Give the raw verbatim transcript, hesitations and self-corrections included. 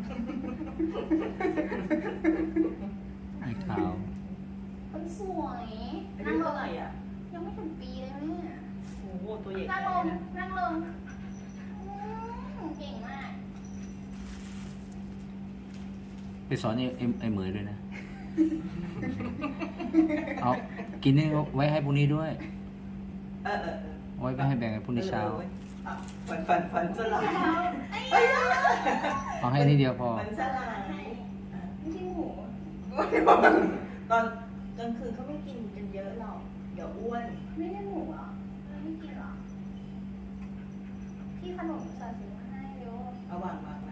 ไอ้ขาวคนสวยนั่งลงอะไรอ่ะยังไม่ถึงปีเลยเนี่ยโอ้โหตัวใหญ่นั่งลงนั่งลงเก่งมากไปสอนไอ้ไอ้เหมยด้วยนะเอากินนี่ไว้ให้พรุ่งนี้ด้วยเออเออไว้ไปให้แบ่งให้พรุ่งนี้เช้าฝันฝันฝันสลายเอาให้นิดเดียวพอฝันสลายไม่ใช่หมูตอนกลางคืนเขาไม่กินกันเยอะหรอกเดี๋ยวอ้วนไม่ใช่หมูหรอไม่กินหรอพี่ขนมใส่ซื้อมาให้เร็วเอาวางวาง